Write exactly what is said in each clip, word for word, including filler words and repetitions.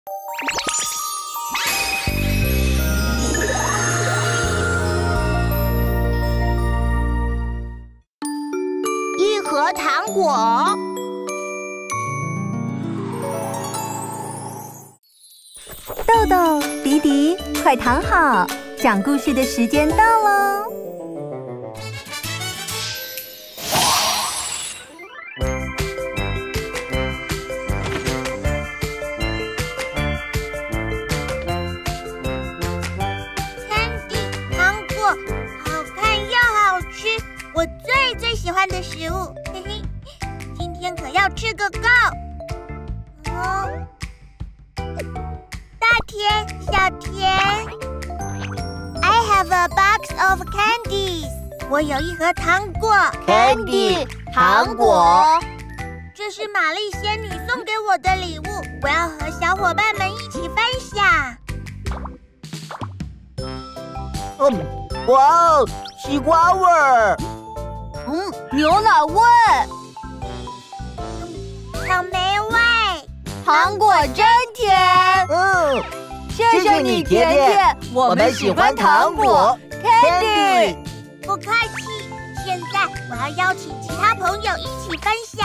一盒糖果。 豆豆、迪迪，快躺好，讲故事的时间到喽！ 我最最喜欢的食物，嘿嘿，今天可要吃个够。哦，大甜、小甜 ，I have a box of candies。我有一盒糖果 ，candy 糖果。 这是玛丽仙女送给我的礼物，我要和小伙伴们一起分享。 嗯，哇哦，西瓜味儿。 嗯，牛奶味， 草莓味， 糖果真甜。 嗯， 谢谢你，甜甜，我们喜欢糖果 ，Candy。 不客气，现在我要邀请其他朋友一起分享。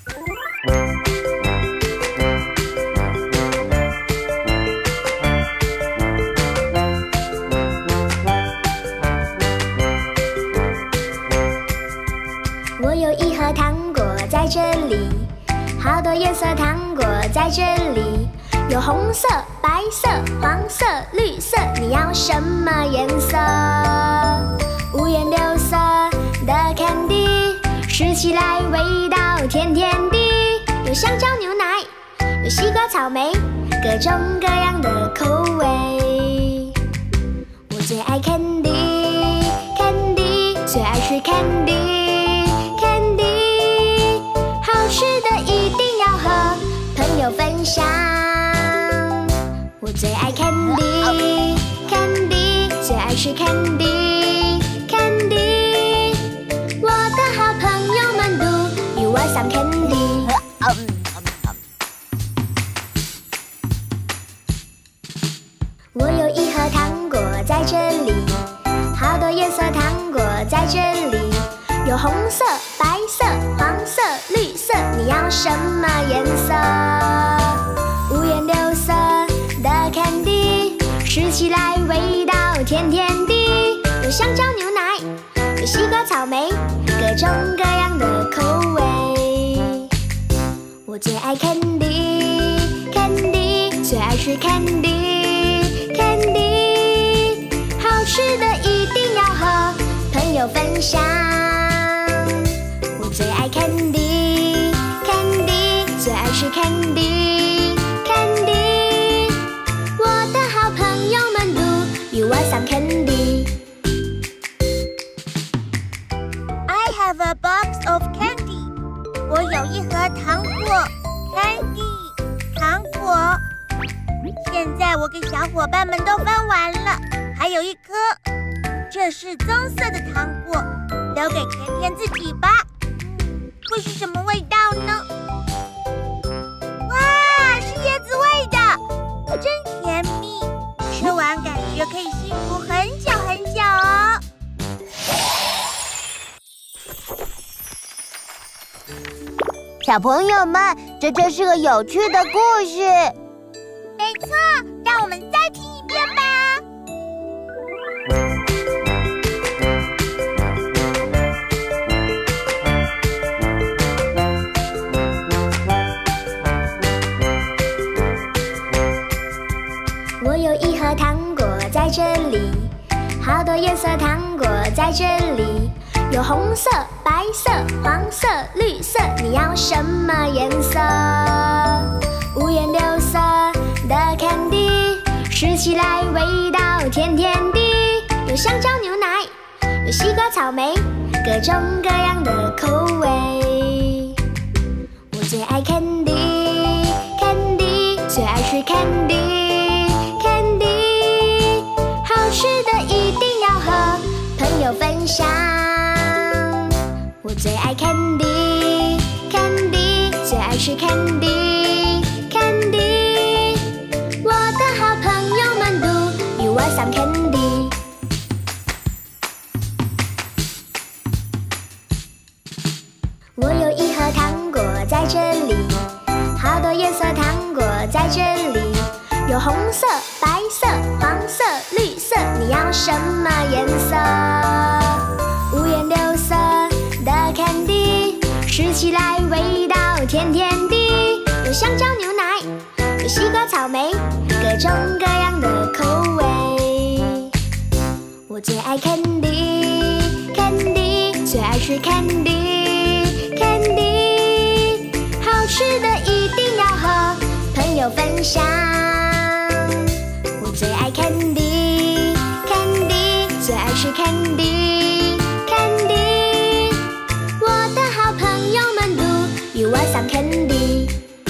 我有一盒糖果在这里，好多颜色糖果在这里，有红色、白色、黄色、绿色，你要什么颜色？五颜六色的 candy， 吃起来味道甜甜的，有香蕉牛奶，有西瓜草莓，各种各样的口味。我最爱 candy， candy， 最爱吃 candy。吃的一定要和朋友分享，我最爱 candy candy， 最爱吃 candy candy， 我的好朋友们do you want some candy？ 我有一盒糖果在这里，好多颜色糖果在这里，有红色、白色、黄色、绿色，你要什么颜色？五颜六色的 candy， 吃起来味道甜甜的，有香蕉牛奶，有西瓜草莓，各种各样的口味。我最爱 candy candy， 最爱吃 candy candy， 好吃的一定要和朋友分享。最爱 candy candy， 最爱吃 candy candy， 我的好朋友们do you want some candy？ I have a box of candy。我有一盒糖果 candy 糖果。现在我给小伙伴们都分完了，还有一颗，这是棕色的糖果，留给甜甜自己吧。会是什么味道呢？哇，是椰子味的，真甜蜜！吃完感觉可以幸福很久很久哦。 小朋友们，这真是个有趣的故事。 没错，让我们再听一遍吧。 我有一盒糖果在这里，好多颜色糖果在这里，有红色、白色、黄色、绿色，你要什么颜色？五颜六色的 candy， 吃起来味道甜甜的，有香蕉牛奶，有西瓜草莓，各种各样的口味。我最爱 candy candy， 最爱吃 candy candy， 好吃的一定要和朋友分享。我最爱 candy candy， 最爱吃 candy candy， want some candy？ 我有一盒糖果在这里，好多颜色糖果在这里，有红色、白色、黄色、绿色，你要什么颜色？五颜六色的 candy， 吃起来味道甜甜的，有香蕉牛奶，有西瓜草莓，各种各样的口味。我最爱 candy candy， 最爱吃 candy candy， 好吃的一定要和朋友分享。我最爱 candy candy， 最爱吃 candy candy， 我的好朋友们，Do you want some candy？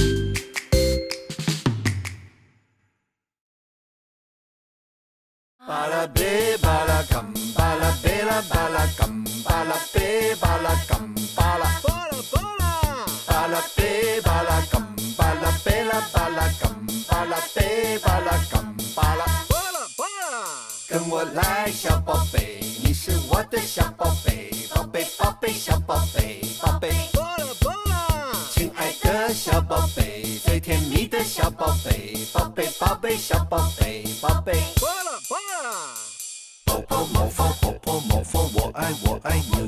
巴拉贝巴拉甘巴拉贝拉巴拉甘巴拉贝巴拉甘巴拉巴拉巴拉巴拉贝巴拉甘巴拉贝拉巴拉甘巴拉贝巴拉甘巴拉巴拉巴拉，跟我来，小宝贝，你是我的小宝贝，宝贝宝贝小宝贝宝贝巴拉巴拉，亲爱的小宝贝，最甜蜜的小宝贝，宝贝宝贝小宝贝宝贝巴拉巴拉。泡泡毛发，泡泡毛发，我爱我爱你。